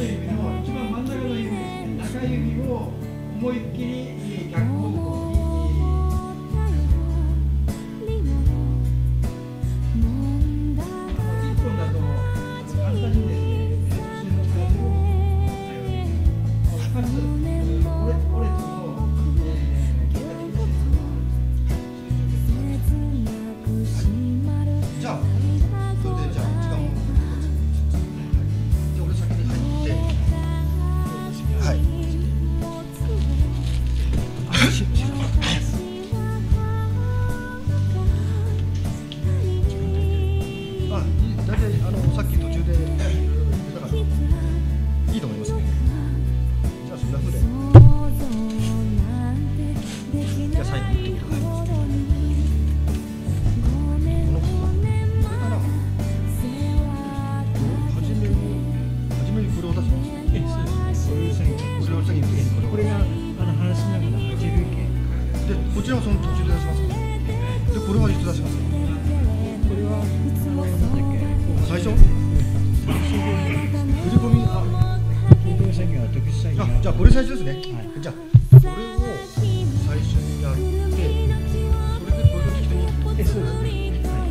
の指の一番真ん中の指ですね、中指を思いっきり逆方向に1本だと簡単にですね、中心の風をかつ折れても結果的にじゃあそれでじゃあ時間もじゃあ俺先に入ってはい大体さっき途中でだからいいと思いますね。じゃあそんな風でじゃあ最後に言ってください。 これが話しながら8分券で、こちらはその途中で出します。で、これはいつ出します。 これはなんだっけ最初？ 振振り込み金融作業は特殊詐欺がじゃあこれ最初ですね。 はいじゃあこれを最初にやって、それでこれを適当に。 そうですね。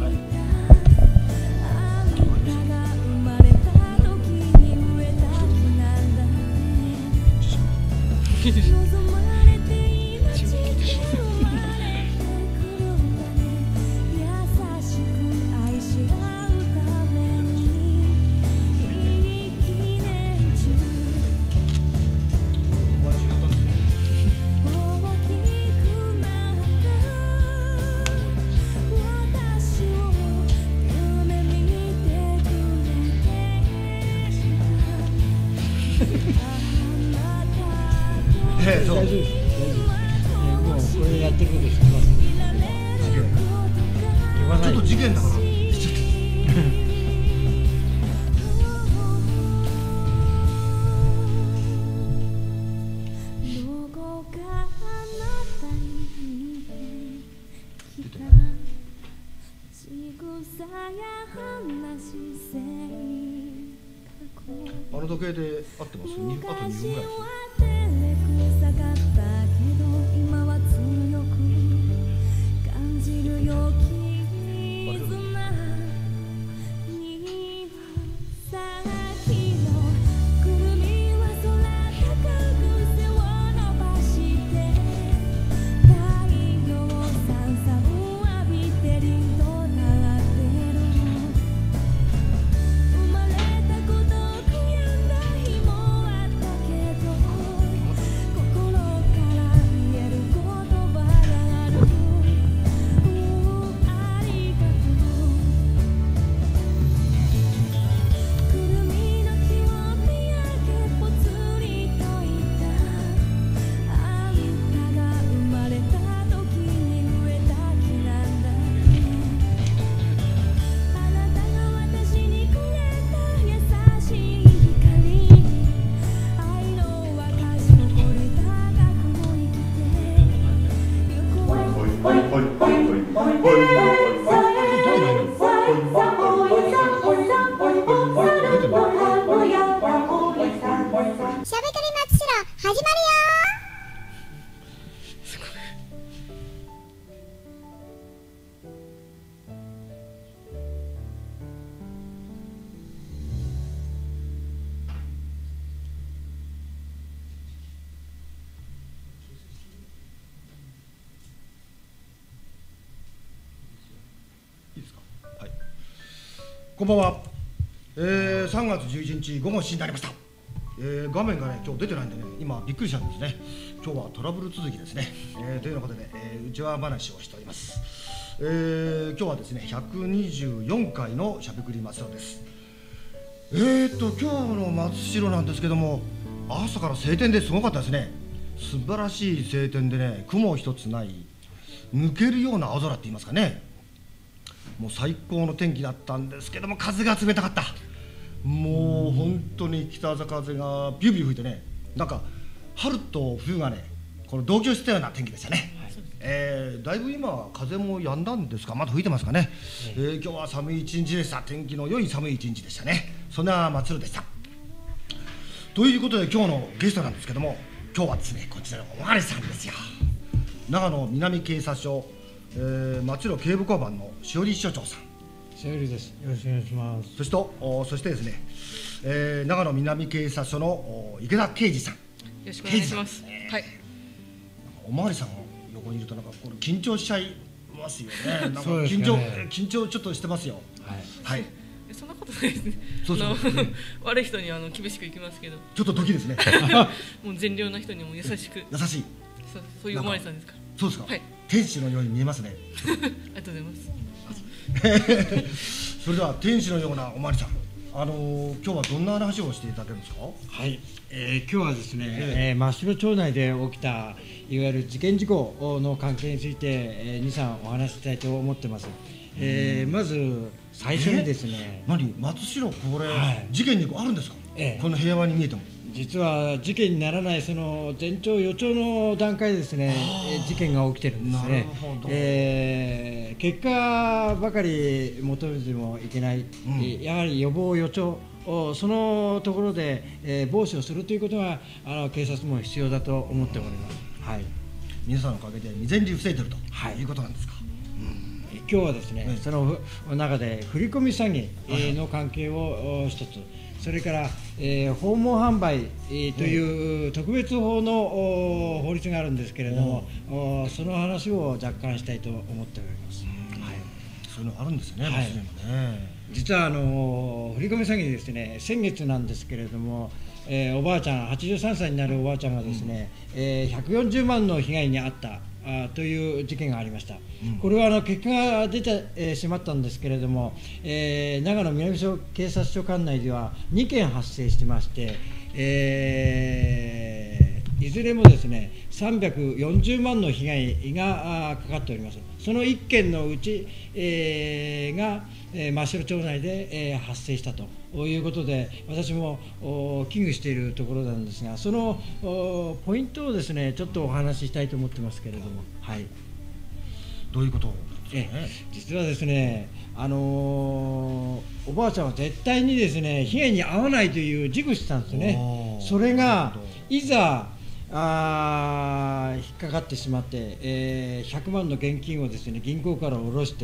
そう。 大丈夫です。もうこれやってること知ってます。言わないちょっと事件だから。あの時計で合ってます。あと2分ぐらいです。こんばんは。3月11日午後7時になりました。画面がね今日出てないんでね、今びっくりしたんですね。今日はトラブル続きですね。というようなことで、内輪話をしております。今日はですね124回のしゃべくり松代です。今日の松代なんですけども、朝から晴天ですごかったですね。素晴らしい晴天でね、雲一つない抜けるような青空って言いますかね。もう最高の天気だったんですけども、風が冷たかった。もう本当に北風がビュービュー吹いてね、なんか春と冬がねこの同居したような天気でしたね。だいぶ今は風も止んだんですか、まだ吹いてますかね。今日は寒い一日でした。天気の良い寒い一日でしたね。そんな松代でした。 ということで今日のゲストなんですけども、今日はですねこちらのおまわりさんですよ。長野南警察署、松代警部交番のしおり署長さん。 しおりです。よろしくお願いします。 そしてですね、長野南警察署の池田刑事さん。 よろしくお願いします。はい。 おまわりさんが横にいるとなんかこれ緊張しちゃいますよね。なんかそうですね。 緊張ちょっとしてますよ。はい。 そんなことないですね。 そう悪い人に厳しくいきますけど。 ちょっと時ですね。 もう善良な人にも優しく。 優しい。 そういうおまわりさんですから。 そうですか。 はい。 天使のように見えますね。 ありがとうございます。 それでは天使のようなおまわりさん、今日はどんな話をしていただけるんですか。 はい、今日はですね、真城町内で起きたいわゆる事件事故の関係について、2、3お話ししたいと思ってます。まず最初にですね、 何松代これ、事件事故あるんですか。この平和に見えても。 実は事件にならないその前兆予兆の段階でですね、事件が起きてるんですね。結果ばかり求めてもいけない、やはり予防予兆そのところで、防止をするということが警察も必要だと思っております。はい。 皆さんのおかげで未然に防いでると、いうことなんですか。 今日はですね、その中で振り込み詐欺の関係を一つ、それから訪問販売という特別法の法律があるんですけれども、その話を若干したいと思っております。 そういうのあるんですよね。 実は振り込み詐欺ですね、先月なんですけれども、おばあちゃん83歳になるおばあちゃんがですね、140万の被害に遭ったという事件がありました。これは結果が出てしまったんですけれども、長野南署警察署管内では2件発生してまして、いずれもですね340万の被害がかかっております。その1件のうち、が真城町内で、発生したということで、私も危惧しているところなんですが、そのポイントをですねちょっとお話ししたいと思ってますけれども、はい。 どういうことですかね。 実はですね、おばあちゃんは絶対にですね被害に遭わないという自負してたんですね。それがいざ引っかかってしまって、100万の現金をですね銀行から下ろして、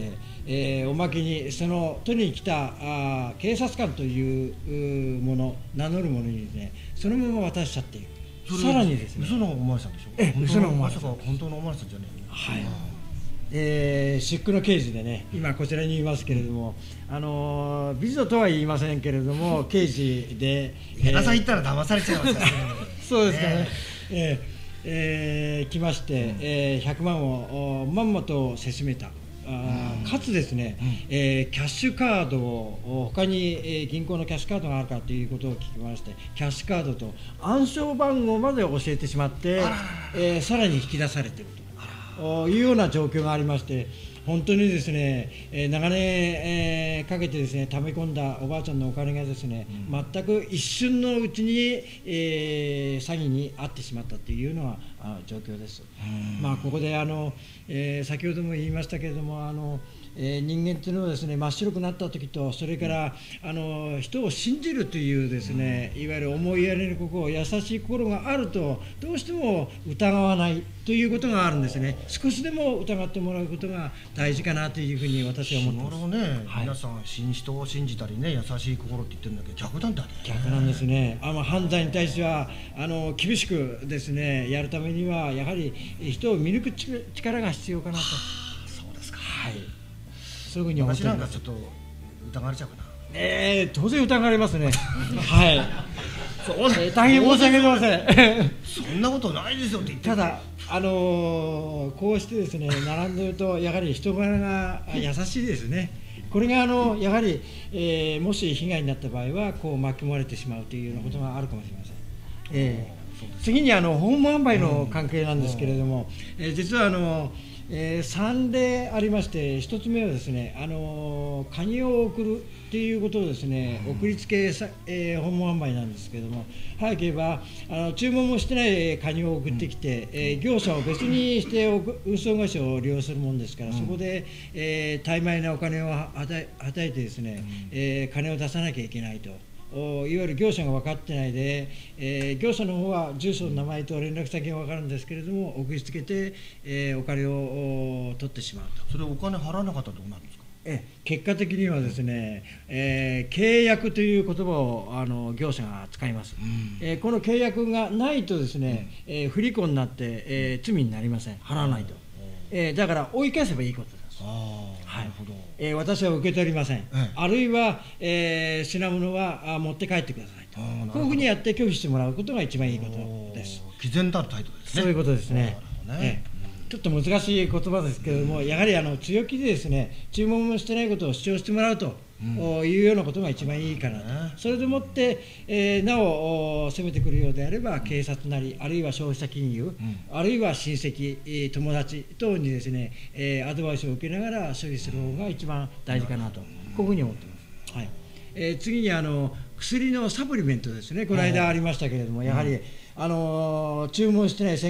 おまけにその取りに来た警察官というもの名乗る者にですねそのまま渡しちゃっている。さらにですね、 嘘のおまわりさんでしょ。 嘘のおまわりさん。 本当のおまわりさんじゃねえよ。 はい。出区の刑事でね、今こちらにいますけれども、美女とは言いませんけれども刑事で、 池田さん言ったら騙されちゃいますからね。 そうですかね。来まして、100万をまんまとせしめた。かつですね、キャッシュカードを他に、銀行のキャッシュカードがあるかということを聞きまして、キャッシュカードと暗証番号まで教えてしまって、さらに引き出されているというような状況がありまして、本当にですね、長年、かけてですね溜め込んだおばあちゃんのお金がですね、全く一瞬のうちに、詐欺に遭ってしまったというような状況です。ここで先ほども言いましたけれども人間というのはですね真っ白くなった時と、それから人を信じるというですねいわゆる思いやりの心、優しい心があるとどうしても疑わないということがあるんですね。少しでも疑ってもらうことが大事かなというふうに私は思ってます。 皆さん人を信じたりね、優しい心って言ってるんだけど逆なんだね。 逆なんですね。犯罪に対しては厳しくですねやるためにはやはり人を見抜く力が必要かなと。 そうですか。 はい。そういうふうに思ってます。 私なんかちょっと疑われちゃうかな。 当然疑われますね。はい。大変申し訳ございません。 そんなことないですよって言ってる。 ただこうしてですね並んでいるとやはり人柄が優しいですね。これがやはり、もし被害になった場合は巻き込まれてしまうというようなことがあるかもしれません。次に訪問販売の関係なんですけれども、実は3例ありまして、1つ目はですねカニを送るということをですね送りつけ訪問販売なんですけれども、早ければ注文もしてないカニを送ってきて、業者を別にして運送会社を利用するものですから、そこで怠慢なお金をはたいてですね、金を出さなきゃいけないといわゆる業者が分かってないで、業者の方は住所の名前と連絡先が分かるんですけれども、送りつけて、お金を取ってしまうと。 それお金払わなかったらどうなるんですか？ 結果的にはですね、契約という言葉を業者が使います、この契約がないとですね、不履行になって、罪になりません、払わないと、だから追い返せばいいことです。 なるほど。 私は受け取りません、あるいは、品物は持って帰ってくださいと、こういうふうにやって拒否してもらうことが一番いいことです。 毅然たる態度ですね。 そういうことですね。ちょっと難しい言葉ですけれども、やはり強気でですね、注文もしてないことを主張してもらうというようなことが一番いいかなと、それでもって、なお攻めてくるようであれば、警察なり、あるいは消費者金融、あるいは親戚、友達等にですね、アドバイスを受けながら処理する方が一番大事かなと、こういうふうに思っています。次に薬のサプリメントですね、この間ありましたけれども、やはり、注文してない、先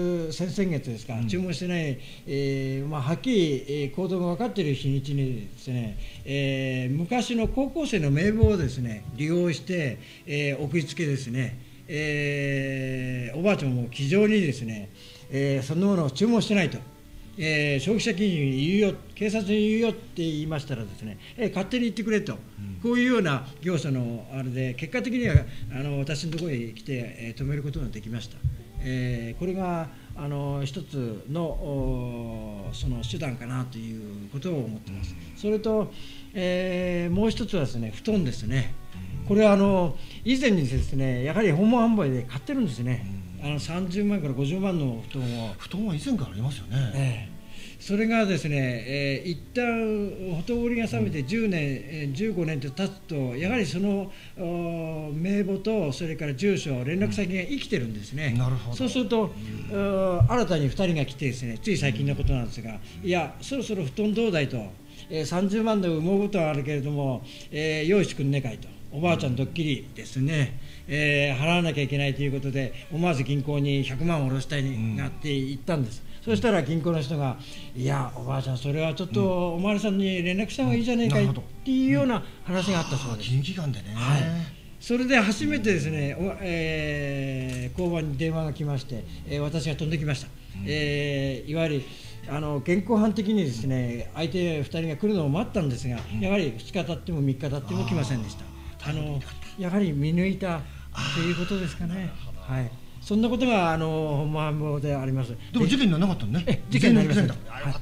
々月ですか、注文してない、はっきり行動が分かっている日にちにですね、昔の高校生の名簿をですね利用して、送りつけですね、おばあちゃんも気丈にですね、そんなものを注文してないと。消費者金融に言うよ、警察に言うよって言いましたらですね、勝手に言ってくれと、こういうような業者のあれで、結果的には私のところへ来て、止めることができました。これが一つのその手段かなということを思っています。それと、もう一つはですね、布団ですね。これは以前にですね、やはり訪問販売で買ってるんですね。30万から50万の布団は以前からありますよね。 それがですね、一旦ほとぼりが冷めて10年、15年と経つと、やはりその名簿とそれから住所、連絡先が生きてるんですね。 なるほど。 そうすると、新たに2人が来てですね、つい最近のことなんですが、いや、そろそろ布団どうだいと、30万の羽毛布団あるけれども、用意してくんねえかいと。おばあちゃんドッキリですね、払わなきゃいけないということで、思わず銀行に100万下ろしたいなって言ったんです。そしたら銀行の人が、いや、おばあちゃん、それはちょっとおまわりさんに連絡した方がいいじゃないかいっていうような話があったそうです。 金融機関でね。 それで初めてですね、交番に電話が来まして、私が飛んできました。いわゆる現行犯的にですね、相手2人が来るのを待ったんですが、やはり2日経っても3日経っても来ませんでした。やはり見抜いたということですかね。そんなことが本番であります。 でも事件にならなかったね。 事件になりません。 よかった。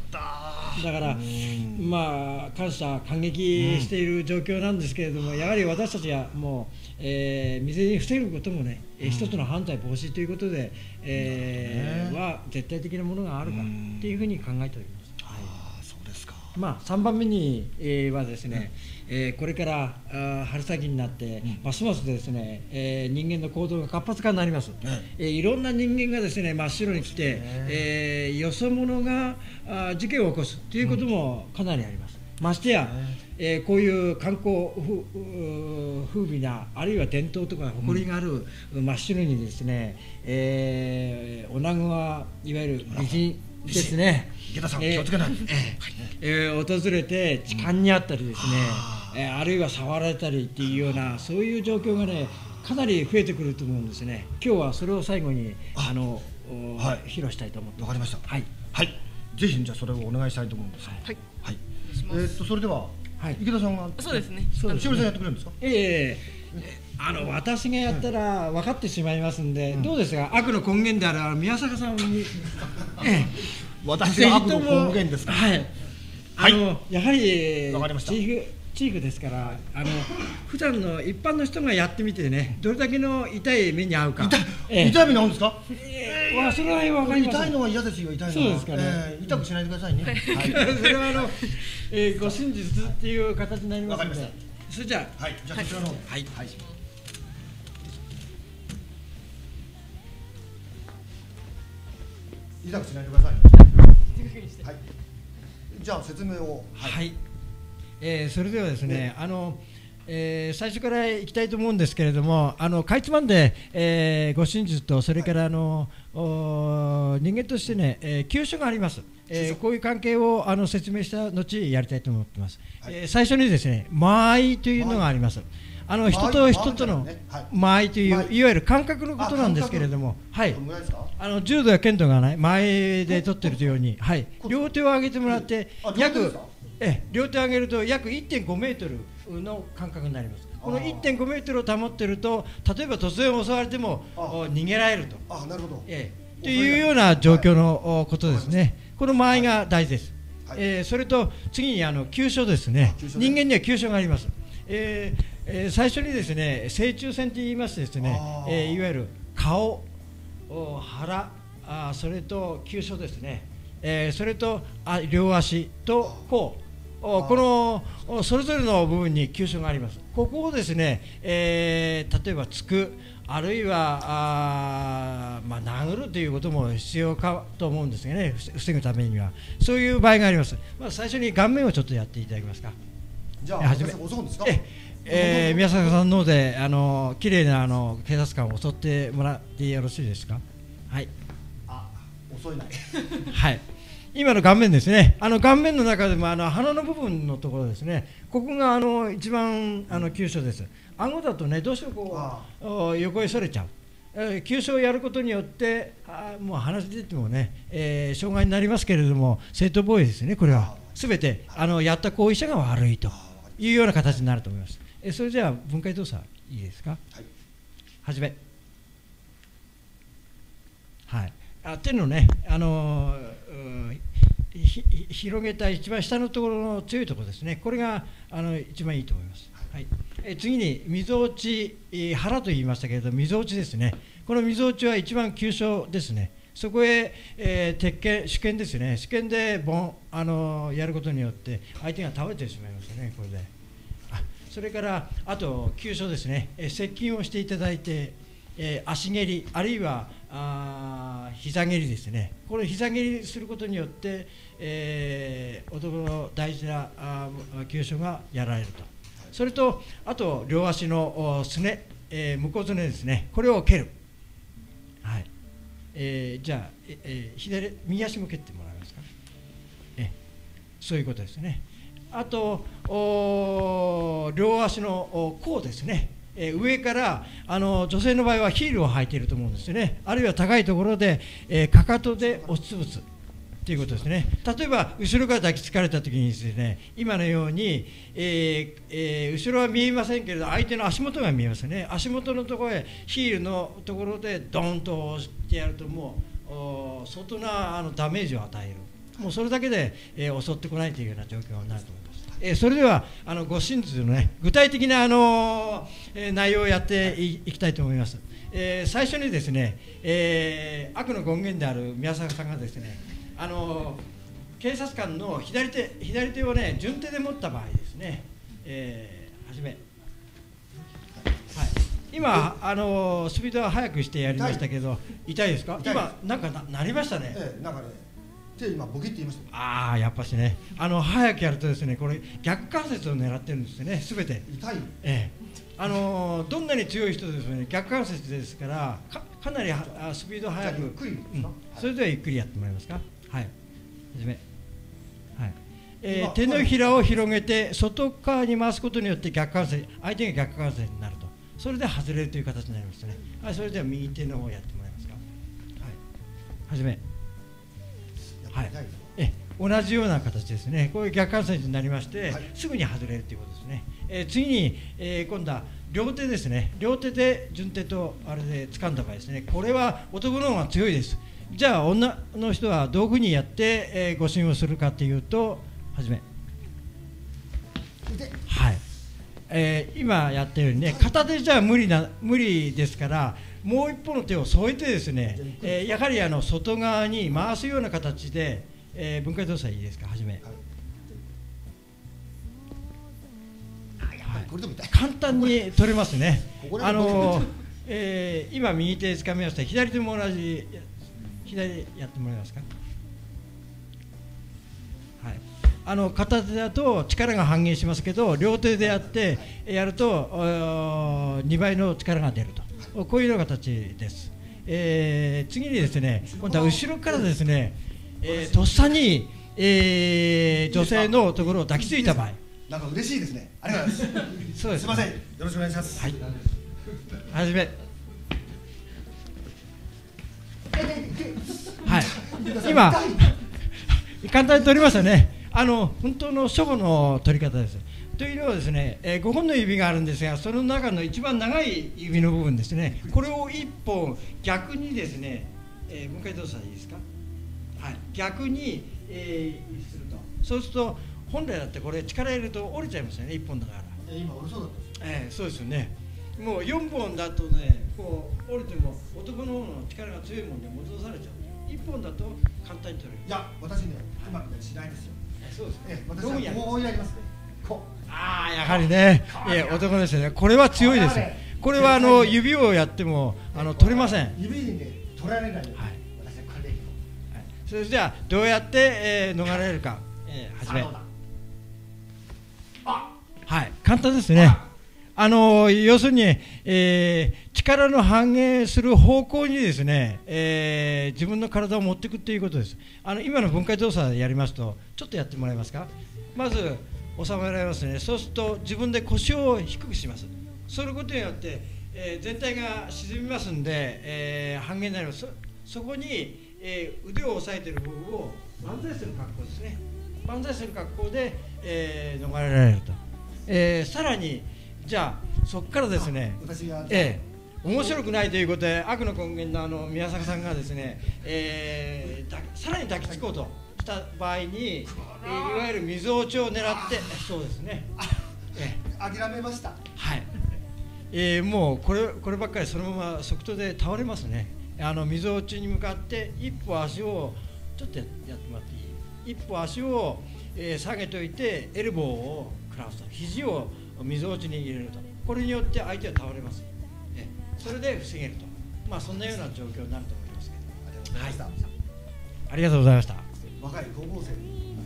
だから感謝感激している状況なんですけれども、やはり私たちはもう未然に防ぐこともね、一つの犯罪防止ということでは絶対的なものがあるかっていうふうに考えております。 そうですか。 3番目にはですね、これから春先になってますますですね、人間の行動が活発化になります。いろんな人間がですね真っ白に来て、よそ者が事件を起こすということもかなりあります。ましてや、こういう観光風美な、あるいは伝統とか誇りがある真っ白にですね、女子はいわゆる美人ですね、 池田さん気をつけない。 訪れて痴漢にあったりですね、あるいは触られたりっていうような、そういう状況がねかなり増えてくると思うんですね。今日はそれを最後に披露したいと思ってます。 わかりました。ぜひじゃあそれをお願いしたいと思うんですが。それでは池田さんがそうですね。 しおりさんやってくれるんですか？ 私がやったら分かってしまいますんで、どうですか、悪の根源である宮坂さんに私が悪の根源ですか？ やはりチーフですから、普段の一般の人がやってみてね、どれだけの痛い目に遭うか。 痛い目に遭うんですか？ それは分かります。 痛いのは嫌ですよ。痛いのは。 そうですかね。 痛くしないでくださいね。 それはご真実っていう形になりますので。それじゃあ、 じゃあそちらの方で。痛くしないでください。じゃあ説明を。 それではですね、最初からいきたいと思うんですけれども、かいつまんで、ご真実とそれから人間としてね、急所があります。こういう関係を説明した後やりたいと思っています。最初にですね、間合いというのがあります。 人と人との間合いという、いわゆる感覚のことなんですけれども、はい、 どのぐらいですか？ 柔道や剣道がね、間合いで取ってるように、はい、両手を上げてもらって、両手を上げると約 1.5 メートルの間隔になります。この 1.5 メートルを保っていると、例えば突然襲われても逃げられると。 なるほど。 というような状況のことですね。この間合いが大事です。それと次に急所ですね。人間には急所があります。最初にですね、正中線と言いましてですね、いわゆる顔、腹、それと急所ですね。それと両足と甲、このそれぞれの部分に急所があります。ここをですね、例えば突く、あるいは殴るということも必要かと思うんですがね、防ぐためにはそういう場合があります。最初に顔面をちょっとやっていただけますか。 じゃあ始め襲うんですか？ 宮坂さんの方で綺麗な警察官を襲ってもらってよろしいですか？はい。 襲えない。 はい。今の顔面ですね。顔面の中でも鼻の部分のところですね。ここが一番急所です。顎だとね、どうしてもこう横へそれちゃう。急所をやることによってもう話出てもね、障害になりますけれども、正当防衛ですね。これはすべてやった行為者が悪いというような形になると思います。それじゃあ分解動作いいですか？はい。始め。はい。手のね、広げた一番下のところの強いところですね。これが一番いいと思います。はい。次にみぞおち、腹と言いましたけれど、みぞおちですね。このみぞおちは一番急所ですね。そこへ、主剣ですね。主剣でやることによって相手が倒れてしまいますね。これで。それからあと急所ですね。接近をしていただいて、足蹴りあるいは膝蹴りですね。これ膝蹴りすることによって、男の大事な急所がやられると。それとあと両足のすね、向こうすねですね。これを蹴る。はい。じゃあ、右足も蹴ってもらえますか。そういうことですね。あと両足の甲ですね。上から女性の場合はヒールを履いていると思うんですよね。あるいは高いところで、かかとで押しつぶすということですね。例えば後ろから抱きつかれた時にですね、今のように、後ろは見えませんけれど相手の足元が見えますね。足元のところへヒールのところでドンと押してやるともう相当なダメージを与える。もうそれだけで、襲ってこないというような状況になると思います。それでは護身術のね、具体的な内容をやっていきたいと思います。最初にですね、悪の権限である宮坂さんがですね、警察官の左手をね順手で持った場合ですね、始め。はい。今スピードは速くしてやりましたけど、痛いですか？今なんかなりましたね。 なんかね。今ボキって言いました。 やっぱしね、早くやるとですね、これ逆関節を狙ってるんですよね、すべて。 痛い。 どんなに強い人ですね、逆関節ですから、かなりスピード速く。 ゆっくりですか？ それではゆっくりやってもらえますか。はい。始め。はい。手のひらを広げて外側に回すことによって逆関節、相手が逆関節になると。それで外れるという形になりますね。はい。それでは右手の方をやってもらえますか。はい。始め。はい、同じような形ですね。こういう逆関節になりまして、すぐに外れるということですね。次に、今度は両手ですね。両手で順手とあれで掴んだ場合ですね。これは男の方が強いです。じゃあ女の人はどういうふうにやって、護身をするかというと、始め。はい。今やったようにね、片手じゃ無理ですから。もう一方の手を添えてですね、やはり外側に回すような形で、分解動作いいですか、始め。簡単に取れますね。今右手掴みました。左手も同じ。左やってもらえますか。はい。片手だと力が半減しますけど、両手でやると2倍の力が出ると。こういうような形です。次にですね、今度は後ろからですね、とっさに、女性のところを抱きついた場合、 なんか嬉しいですね。ありがとうございます。 そうです。 すみません。よろしくお願いします。 はい。はじめ。はい。今簡単に取りましたね。本当の初歩の取り方です。というのはですね、5本の指があるんですが、その中の一番長い指の部分ですね。これを1本逆にですね、もう一回どうしたらいいですか。はい。逆に、すると。そうすると本来だってこれ力入れると折れちゃいますよね。1本だから。 今折れそうだったんです。 そうですよね。もう4本だとね、こう折れても男の方の力が強いもんで戻されちゃう。1本だと簡単に取れる。 いや、私ね、うまくねしないんですよ。 そうです。 私はこうやりますね。こう。 ああ、やはりね、男ですね。これは強いです。これは指をやっても取れません。 指にね取られない。はい。私はこれでいく。 それじゃあどうやって逃れられるか。始め。はい、簡単ですね。要するに、力の反映する方向にですね、自分の体を持っていくということです。今の分解動作でやりますと、ちょっとやってもらえますか。まず収められますね。そうすると自分で腰を低くします。そうすることによって、全体が沈みますんで、半減になります。そこに、腕を押さえている部分を万歳する格好ですね。万歳する格好で、逃れられると。さらにじゃあそこからですね、面白くないということで悪の根源の宮坂さんがですね、さらに抱きつこうとした場合に、いわゆるみぞおちを狙って、そうですね、 諦めました。 はい、もうこればっかりそのまま即答で倒れますね。みぞおちに向かって一歩足をちょっとやってもらっていい。一歩足を、下げておいてエルボーを食らわすと、肘をみぞおちに入れると、これによって相手は倒れます。それで防げると、まあそんなような状況になると思いますけど。ありがとうございました。 若い高校生。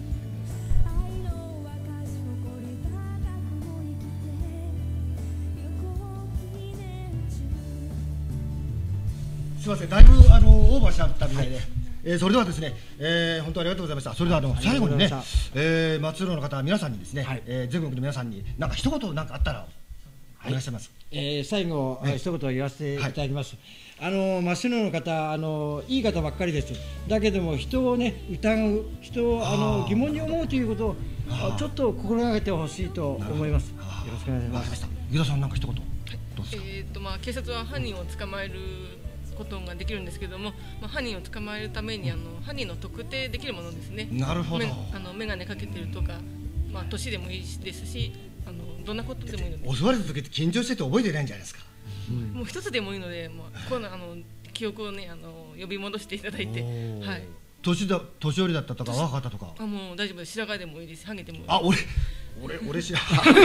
すみません、だいぶオーバーしちゃったみたいで、それではですね、本当ありがとうございました。それでは最後にね、松浦の方皆さんにですね、全国の皆さんになんか一言なんかあったらお願いします。 最後、一言言わせていただきます。真っ白の方、いい方ばっかりです。だけども人をね疑う、人を疑問に思うということをちょっと心がけてほしいと思います。よろしくお願いします。 湯田さんなんか一言どうですか。 警察は犯人を捕まえることができるんですけども、犯人を捕まえるために犯人の特定できるものですね。 なるほど。 眼鏡かけてるとか、年でもいいですし、どんなことでもいいので。 襲われた時って緊張してて覚えてないんじゃないですか。 もう一つでもいいので、この記憶をね呼び戻していただいて、はい。 年寄りだったとか若かったとか。 もう大丈夫です。白髪でもいいです。ハゲてもいいです。 俺白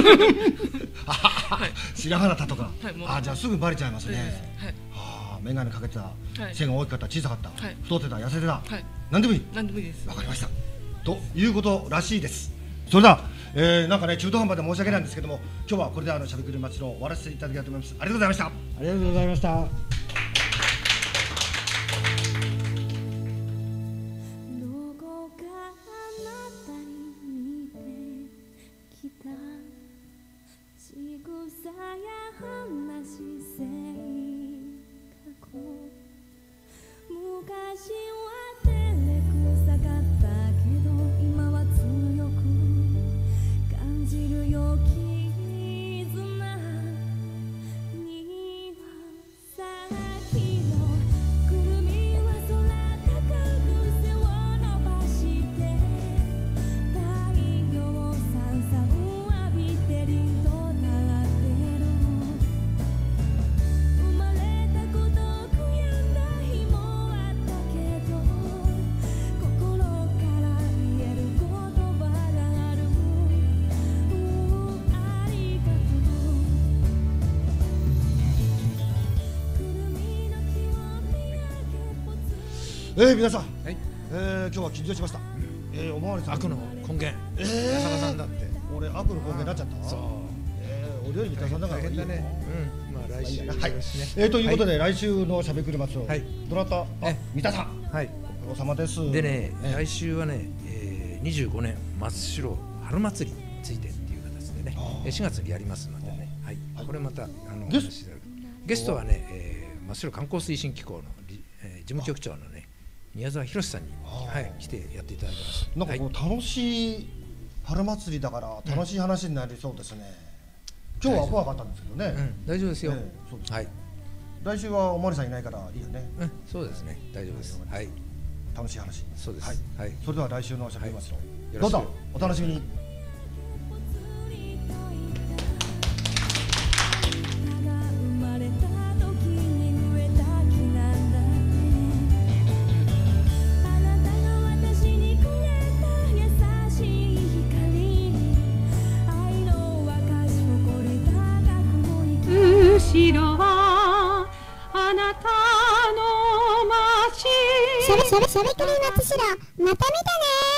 髪だったとか。じゃあすぐバレちゃいますね。眼鏡かけてた、背が大きかった、小さかった、太ってた、痩せてた、何でもいい。 何でもいいです。 わかりました。ということらしいです。それでは、なんかね中途半端で申し訳ないんですけども、今日はこれでしゃべくり祭りを終わらせていただきたいと思います。ありがとうございました。 ありがとうございました。 皆さん、今日は緊張しました。おまわりさん、 悪の根源、宮坂さんだって。 俺悪の根源になっちゃった。そう。俺より三田さんだからいいね。 来週ということで来週のしゃべくり祭り、どなた？三田さん。はい。ご苦労様です。 でね、来週はね、25年真っ白春祭りについてっていう形でね、4月にやりますのでね、はい、これまたゲストお話しいただくゲストはね、真っ白観光推進機構の事務局長のね宮沢博さんに、はい、来てやっていただきます。 なんかこう楽しい春祭りだから楽しい話になりそうですね。今日は怖かったんですけどね。 大丈夫ですよ。 そうです。 はい。 来週はおまりさんいないからいいよね。 そうですね。大丈夫です。はい。 楽しい話。 そうです。 はい。それでは来週のしゃべりますよ。 よどうぞお楽しみに。 後ろはあなたの街。しゃべくり松代、また見たね。